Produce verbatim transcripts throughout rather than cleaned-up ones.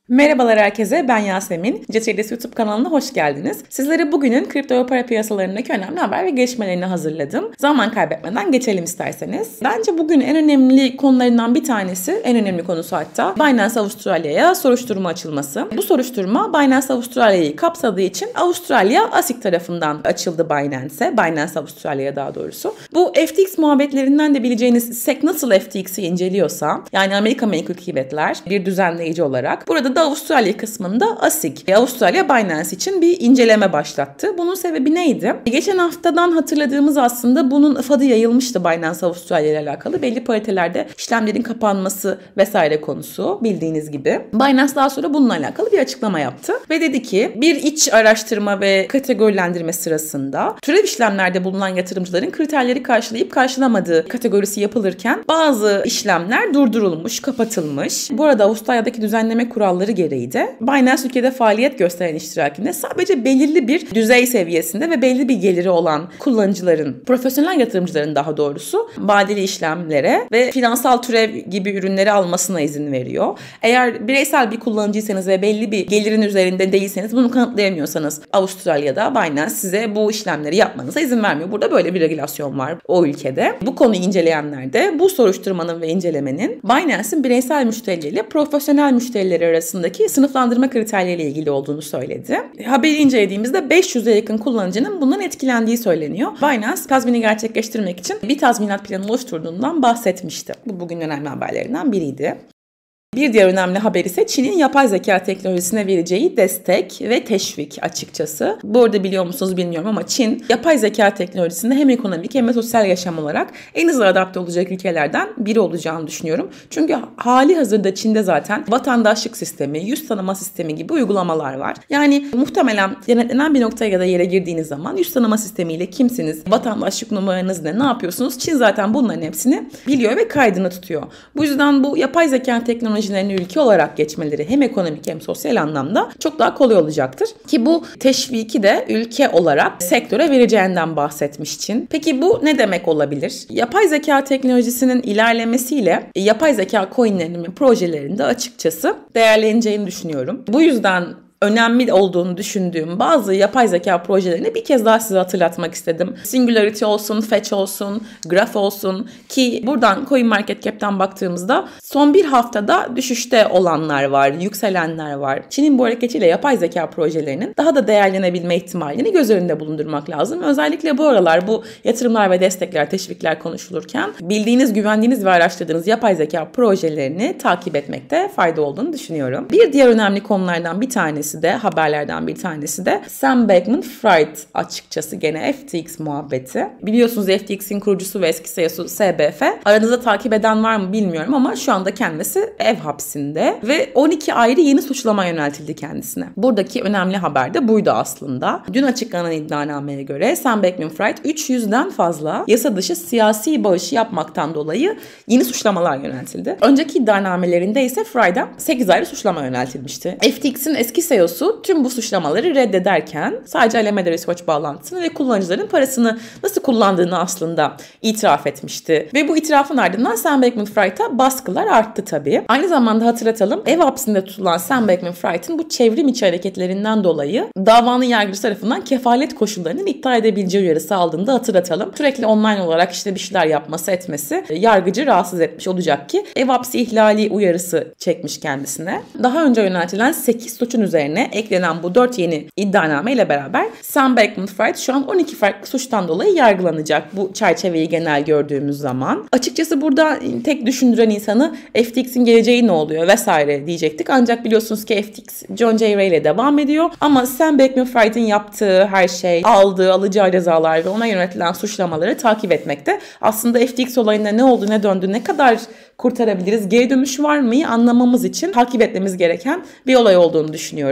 Merhabalar herkese, ben Yasemin. Cetradis YouTube kanalına hoş geldiniz. Sizlere bugünün kripto ve para piyasalarındaki önemli haber ve gelişmelerini hazırladım. Zaman kaybetmeden geçelim isterseniz. Bence bugün en önemli konularından bir tanesi, en önemli konusu hatta Binance Avustralya'ya soruşturma açılması. Bu soruşturma Binance Avustralya'yı kapsadığı için Avustralya A S I C tarafından açıldı Binance'e. Binance Avustralya'ya daha doğrusu. Bu F T X muhabbetlerinden de bileceğiniz S E C nasıl F T X'i inceliyorsa, yani Amerika Menkul Kıymetler bir düzenleyici olarak, burada da Avustralya kısmında A S I C, Avustralya Binance için bir inceleme başlattı. Bunun sebebi neydi? Geçen haftadan hatırladığımız aslında bunun adı yayılmıştı Binance Avustralya ile alakalı. Belli paritelerde işlemlerin kapanması vesaire konusu bildiğiniz gibi. Binance daha sonra bununla alakalı bir açıklama yaptı ve dedi ki bir iç araştırma ve kategorilendirme sırasında türev işlemlerde bulunan yatırımcıların kriterleri karşılayıp karşılamadığı kategorisi yapılırken bazı işlemler durdurulmuş, kapatılmış. Bu arada Avustralya'daki düzenleme kuralları gereği de Binance ülkede faaliyet gösteren iştirakinde sadece belirli bir düzey seviyesinde ve belli bir geliri olan kullanıcıların, profesyonel yatırımcıların daha doğrusu vadeli işlemlere ve finansal türev gibi ürünleri almasına izin veriyor. Eğer bireysel bir kullanıcıysanız ve belli bir gelirin üzerinde değilseniz, bunu kanıtlayamıyorsanız Avustralya'da Binance size bu işlemleri yapmanıza izin vermiyor. Burada böyle bir regülasyon var o ülkede. Bu konuyu inceleyenler de bu soruşturmanın ve incelemenin Binance'in bireysel müşterileriyle profesyonel müşterileri arasındaki sınıflandırma kriterleriyle ilgili olduğunu söyledi. Haberi incelediğimizde beş yüze yakın kullanıcının bundan etkilendiği söyleniyor. Binance tazmini gerçekleştirmek için bir tazminat planı oluşturduğundan bahsetmişti. Bu bugün önemli haberlerinden biriydi. Bir diğer önemli haber ise Çin'in yapay zeka teknolojisine vereceği destek ve teşvik açıkçası. Bu arada biliyor musunuz bilmiyorum ama Çin yapay zeka teknolojisinde hem ekonomik hem de sosyal yaşam olarak en hızlı adapte olacak ülkelerden biri olacağını düşünüyorum. Çünkü hali hazırda Çin'de zaten vatandaşlık sistemi, yüz tanıma sistemi gibi uygulamalar var. Yani muhtemelen denetlenen bir noktaya ya da yere girdiğiniz zaman yüz tanıma sistemiyle kimsiniz, vatandaşlık numaranız ne, ne yapıyorsunuz? Çin zaten bunların hepsini biliyor ve kaydını tutuyor. Bu yüzden bu yapay zeka teknolojisi ülke olarak geçmeleri hem ekonomik hem sosyal anlamda çok daha kolay olacaktır. Ki bu teşviki de ülke olarak sektöre vereceğinden bahsetmiş Çin. Peki bu ne demek olabilir? Yapay zeka teknolojisinin ilerlemesiyle yapay zeka coinlerinin ve projelerinin de açıkçası değerleneceğini düşünüyorum. Bu yüzden önemli olduğunu düşündüğüm bazı yapay zeka projelerini bir kez daha size hatırlatmak istedim. Singularity olsun, Fetch olsun, Graph olsun ki buradan CoinMarketCap'ten baktığımızda son bir haftada düşüşte olanlar var, yükselenler var. Çin'in bu hareketiyle yapay zeka projelerinin daha da değerlenebilme ihtimalini göz önünde bulundurmak lazım. Özellikle bu aralar bu yatırımlar ve destekler, teşvikler konuşulurken bildiğiniz, güvendiğiniz ve araştırdığınız yapay zeka projelerini takip etmekte fayda olduğunu düşünüyorum. Bir diğer önemli konulardan bir tanesi de haberlerden bir tanesi de Sam Bankman-Fried açıkçası gene F T X muhabbeti. Biliyorsunuz F T X'in kurucusu ve eski C E O'su S B F. Aranızda takip eden var mı bilmiyorum ama şu anda kendisi ev hapsinde ve on iki ayrı yeni suçlama yöneltildi kendisine. Buradaki önemli haber de buydu aslında. Dün açıklanan iddianameye göre Sam Bankman-Fried üç yüzden fazla yasa dışı siyasi bağış yapmaktan dolayı yeni suçlamalar yöneltildi. Önceki iddianamelerinde ise Fried'a sekiz ayrı suçlama yöneltilmişti. F T X'in eski C E O'su tüm bu suçlamaları reddederken sadece Alameda Research bağlantısını ve kullanıcıların parasını nasıl kullandığını aslında itiraf etmişti. Ve bu itirafın ardından Sam Bankman-Fried'a baskılar arttı tabii. Aynı zamanda hatırlatalım, ev hapsinde tutulan Sam Bankman-Fried'in bu çevrim içi hareketlerinden dolayı davanın yargıcı tarafından kefalet koşullarının iptal edebileceği uyarısı aldığını da hatırlatalım. Sürekli online olarak işte bir şeyler yapması etmesi yargıcı rahatsız etmiş olacak ki ev hapsi ihlali uyarısı çekmiş kendisine. Daha önce yöneltilen sekiz suçun üzerine eklenen bu dört yeni iddianame ile beraber Sam Bankman-Fried şu an on iki farklı suçtan dolayı yargılanacak bu çerçeveyi genel gördüğümüz zaman. Açıkçası burada tek düşündüren insanı F T X'in geleceği ne oluyor vesaire diyecektik. Ancak biliyorsunuz ki F T X John J. Ray ile devam ediyor. Ama Sam Bankman-Fried'in yaptığı her şey, aldığı, alacağı cezalar ve ona yönetilen suçlamaları takip etmekte. Aslında F T X olayında ne oldu, ne döndü, ne kadar kurtarabiliriz, geri dönüş var mı anlamamız için takip etmemiz gereken bir olay olduğunu düşünüyorum.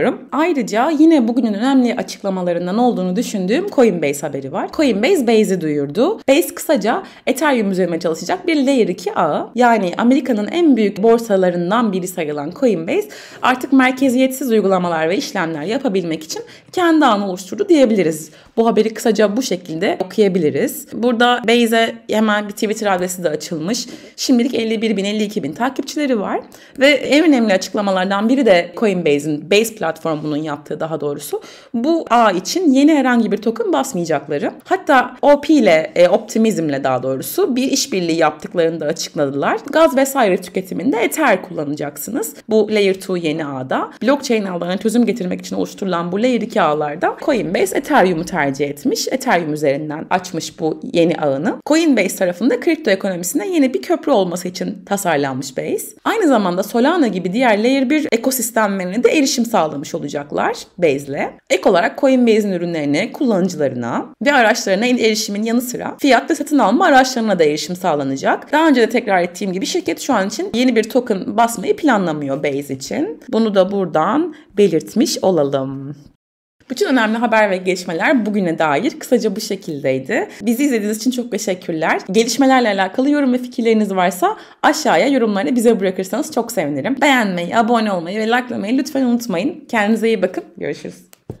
düşünüyorum. Ayrıca yine bugünün önemli açıklamalarından olduğunu düşündüğüm Coinbase haberi var. Coinbase Base'i duyurdu. Base kısaca Ethereum üzerine çalışacak bir Layer iki ağı. Yani Amerika'nın en büyük borsalarından biri sayılan Coinbase artık merkeziyetsiz uygulamalar ve işlemler yapabilmek için kendi ağını oluşturdu diyebiliriz. Bu haberi kısaca bu şekilde okuyabiliriz. Burada Base'e hemen bir Twitter adresi de açılmış. Şimdilik elli bir bin elli iki bin takipçileri var. Ve en önemli açıklamalardan biri de Coinbase'in, Base platformunun yaptığı daha doğrusu. Bu ağ için yeni herhangi bir token basmayacakları. Hatta O P ile, e, Optimism'le daha doğrusu bir işbirliği yaptıklarını da açıkladılar. Gaz vesaire tüketiminde Ether kullanacaksınız. Bu Layer iki yeni ağda. Blockchain ağlarına çözüm getirmek için oluşturulan bu Layer iki ağlarda Coinbase Ethereum'u tercih etmiş. Ethereum üzerinden açmış bu yeni ağını. Coinbase tarafında kripto ekonomisine yeni bir köprü olması için tasarlanmış Base. Aynı zamanda Solana gibi diğer Layer bir ekosistemlerine de erişim sağlamış olacaklar Base'le. Ek olarak Coinbase'in ürünlerine, kullanıcılarına ve araçlarına erişimin yanı sıra fiyat ve satın alma araçlarına da erişim sağlanacak. Daha önce de tekrar ettiğim gibi şirket şu an için yeni bir token basmayı planlamıyor Base için. Bunu da buradan belirtmiş olalım. Bütün önemli haber ve gelişmeler bugüne dair kısaca bu şekildeydi. Bizi izlediğiniz için çok teşekkürler. Gelişmelerle alakalı yorum ve fikirleriniz varsa aşağıya yorumlarını bize bırakırsanız çok sevinirim. Beğenmeyi, abone olmayı ve likelamayı lütfen unutmayın. Kendinize iyi bakın. Görüşürüz.